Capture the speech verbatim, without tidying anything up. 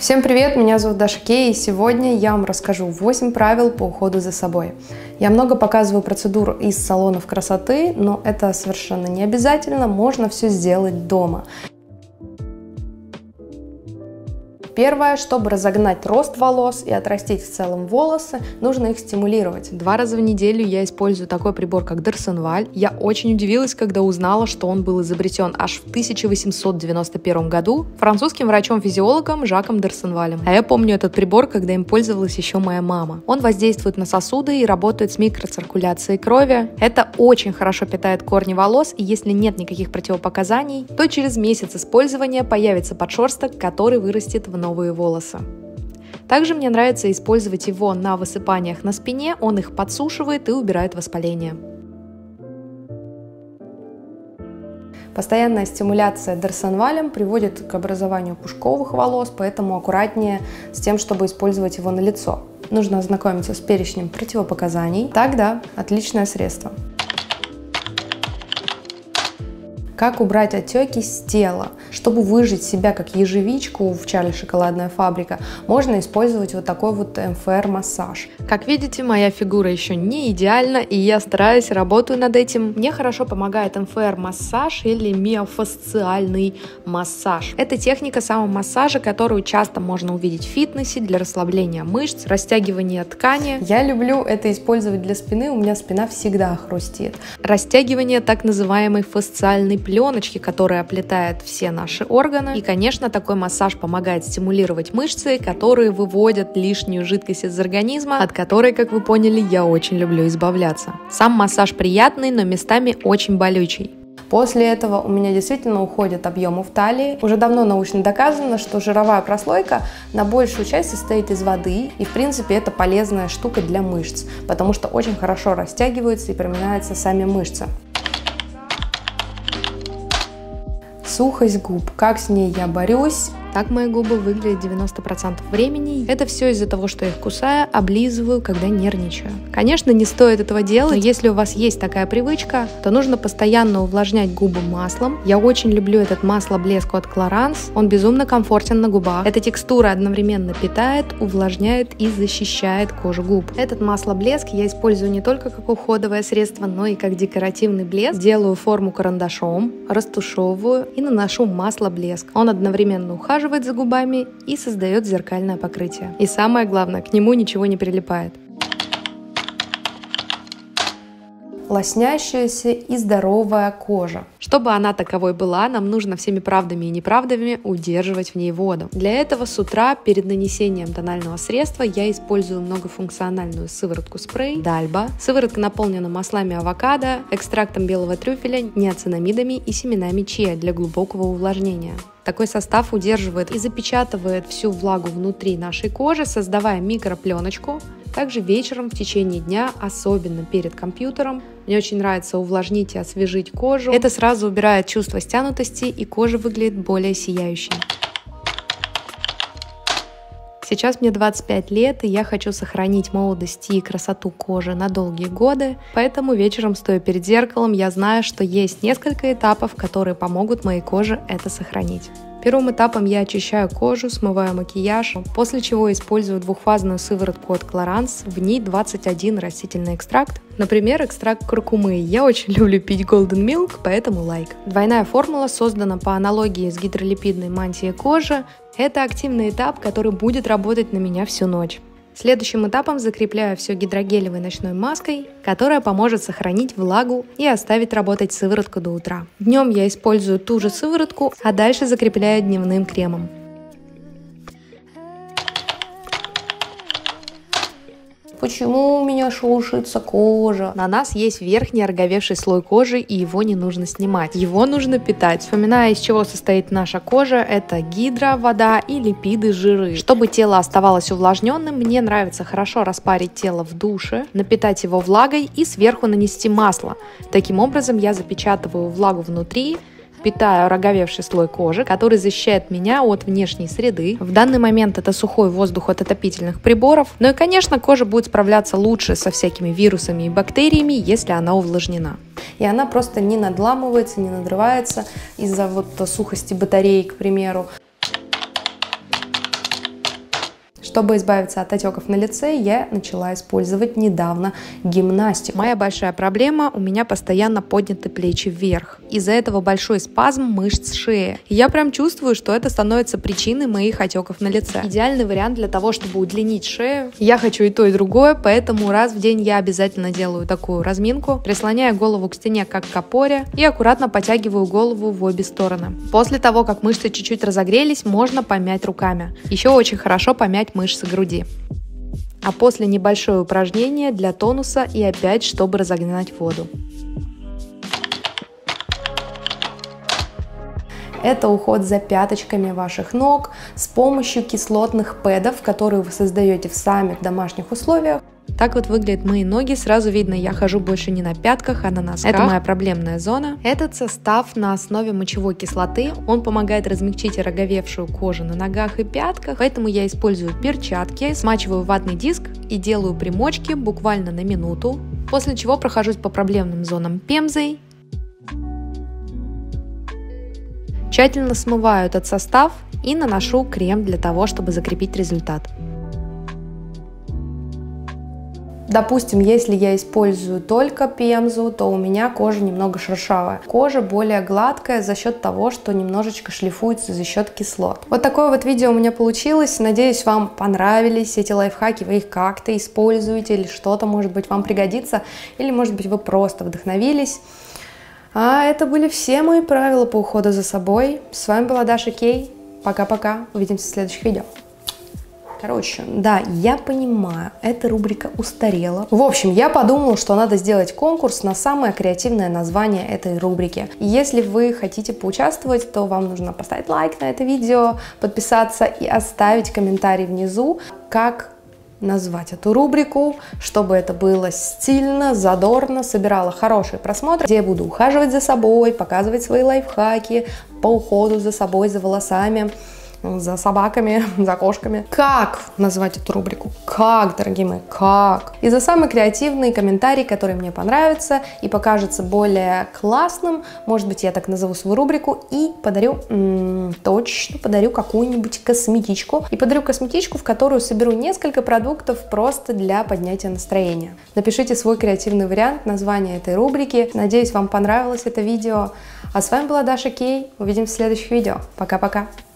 Всем привет, меня зовут Даша Кей, и сегодня я вам расскажу восемь правил по уходу за собой. Я много показываю процедур из салонов красоты, но это совершенно не обязательно, можно все сделать дома. Первое, чтобы разогнать рост волос и отрастить в целом волосы, нужно их стимулировать. Два раза в неделю я использую такой прибор, как Дарсонваль. Я очень удивилась, когда узнала, что он был изобретен аж в тысяча восемьсот девяносто первом году французским врачом-физиологом Жаком Дарсонвалем. А я помню этот прибор, когда им пользовалась еще моя мама. Он воздействует на сосуды и работает с микроциркуляцией крови. Это очень хорошо питает корни волос, и если нет никаких противопоказаний, то через месяц использования появится подшерсток, который вырастет в новые волосы. Также мне нравится использовать его на высыпаниях на спине, он их подсушивает и убирает воспаление. Постоянная стимуляция Дарсонвалем приводит к образованию пушковых волос, поэтому аккуратнее с тем, чтобы использовать его на лицо. Нужно ознакомиться с перечнем противопоказаний. Тогда отличное средство. Как убрать отеки с тела? Чтобы выжать себя как ежевичку в Чарли Шоколадная фабрика, можно использовать вот такой вот эм эф эр-массаж. Как видите, моя фигура еще не идеальна, и я стараюсь, работаю над этим. Мне хорошо помогает эм эф эр-массаж или миофасциальный массаж. Это техника самомассажа, которую часто можно увидеть в фитнесе для расслабления мышц, растягивания ткани. Я люблю это использовать для спины, у меня спина всегда хрустит. Растягивание так называемой фасциальной пленочки, которая оплетает все наши органы. И, конечно, такой массаж помогает стимулировать мышцы, которые выводят лишнюю жидкость из организма, от которой, как вы поняли, я очень люблю избавляться. Сам массаж приятный, но местами очень болючий. После этого у меня действительно уходят объемы в талии. Уже давно научно доказано, что жировая прослойка на большую часть состоит из воды, и в принципе это полезная штука для мышц, потому что очень хорошо растягиваются и проминаются сами мышцы. Сухость губ. Как с ней я борюсь? Так мои губы выглядят девяносто процентов времени. Это все из-за того, что я их кусаю, облизываю, когда нервничаю. Конечно, не стоит этого делать, но если у вас есть такая привычка, то нужно постоянно увлажнять губы маслом. Я очень люблю этот масло-блеск от Clarins. Он безумно комфортен на губах. Эта текстура одновременно питает, увлажняет и защищает кожу губ. Этот масло-блеск я использую не только как уходовое средство, но и как декоративный блеск. Делаю форму карандашом, растушевываю и наношу масло-блеск. Он одновременно ухаживает за губами и создает зеркальное покрытие. И самое главное, к нему ничего не прилипает. Лоснящаяся и здоровая кожа. Чтобы она таковой была, нам нужно всеми правдами и неправдами удерживать в ней воду. Для этого с утра перед нанесением тонального средства я использую многофункциональную сыворотку спрей Дальба. Сыворотка наполнена маслами авокадо, экстрактом белого трюфеля, ниацинамидами и семенами чиа для глубокого увлажнения. Такой состав удерживает и запечатывает всю влагу внутри нашей кожи, создавая микропленочку. Также вечером в течение дня, особенно перед компьютером, мне очень нравится увлажнить и освежить кожу. Это сразу убирает чувство стянутости, и кожа выглядит более сияющей. Сейчас мне двадцать пять лет, и я хочу сохранить молодость и красоту кожи на долгие годы, поэтому вечером, стоя перед зеркалом, я знаю, что есть несколько этапов, которые помогут моей коже это сохранить. Первым этапом я очищаю кожу, смываю макияж, после чего использую двухфазную сыворотку от Clarins, в ней двадцать один растительный экстракт, например, экстракт куркумы. Я очень люблю пить Golden Milk, поэтому лайк. Двойная формула создана по аналогии с гидролипидной мантией кожи. Это активный этап, который будет работать на меня всю ночь. Следующим этапом закрепляю все гидрогелевой ночной маской, которая поможет сохранить влагу и оставить работать сыворотку до утра. Днем я использую ту же сыворотку, а дальше закрепляю дневным кремом. Почему у меня шелушится кожа? На нас есть верхний ороговевший слой кожи, и его не нужно снимать. Его нужно питать. Вспоминая, из чего состоит наша кожа, это гидро, вода и липиды, жиры. Чтобы тело оставалось увлажненным, мне нравится хорошо распарить тело в душе, напитать его влагой и сверху нанести масло. Таким образом я запечатываю влагу внутри, питаю ороговевший слой кожи, который защищает меня от внешней среды. В данный момент это сухой воздух от отопительных приборов. Ну и, конечно, кожа будет справляться лучше со всякими вирусами и бактериями, если она увлажнена. И она просто не надламывается, не надрывается из-за вот сухости батареи, к примеру. Чтобы избавиться от отеков на лице, я начала использовать недавно гимнастику. Моя большая проблема — у меня постоянно подняты плечи вверх. Из-за этого большой спазм мышц шеи. И я прям чувствую, что это становится причиной моих отеков на лице. Идеальный вариант для того, чтобы удлинить шею. Я хочу и то, и другое, поэтому раз в день я обязательно делаю такую разминку, прислоняя голову к стене, как к опоре, и аккуратно потягиваю голову в обе стороны. После того, как мышцы чуть-чуть разогрелись, можно помять руками. Еще очень хорошо помять мышцы груди. А после небольшое упражнение для тонуса и опять, чтобы разогнать воду. Это уход за пяточками ваших ног с помощью кислотных пэдов, которые вы создаете в самих домашних условиях. Так вот выглядят мои ноги. Сразу видно, я хожу больше не на пятках, а на носках. Это моя проблемная зона. Этот состав на основе мочевой кислоты. Он помогает размягчить роговевшую кожу на ногах и пятках. Поэтому я использую перчатки, смачиваю ватный диск и делаю примочки буквально на минуту. После чего прохожусь по проблемным зонам пемзой. Тщательно смываю этот состав и наношу крем для того, чтобы закрепить результат. Допустим, если я использую только пемзу, то у меня кожа немного шершавая. Кожа более гладкая за счет того, что немножечко шлифуется за счет кислот. Вот такое вот видео у меня получилось. Надеюсь, вам понравились эти лайфхаки, вы их как-то используете или что-то, может быть, вам пригодится, или, может быть, вы просто вдохновились. А это были все мои правила по уходу за собой. С вами была Даша Кей. Пока-пока. Увидимся в следующих видео. Короче, да, я понимаю, эта рубрика устарела. В общем, я подумала, что надо сделать конкурс на самое креативное название этой рубрики. Если вы хотите поучаствовать, то вам нужно поставить лайк на это видео, подписаться и оставить комментарий внизу, как назвать эту рубрику, чтобы это было стильно, задорно, собирало хорошие просмотры, где я буду ухаживать за собой, показывать свои лайфхаки по уходу за собой, за волосами, за собаками, за кошками. Как назвать эту рубрику? Как, дорогие мои, как? И за самый креативный комментарий, который мне понравится и покажется более классным, может быть, я так назову свою рубрику и подарю, м-м, точно подарю какую-нибудь косметичку. И подарю косметичку, в которую соберу несколько продуктов просто для поднятия настроения. Напишите свой креативный вариант названия этой рубрики. Надеюсь, вам понравилось это видео. А с вами была Даша Кей. Увидимся в следующих видео. Пока-пока.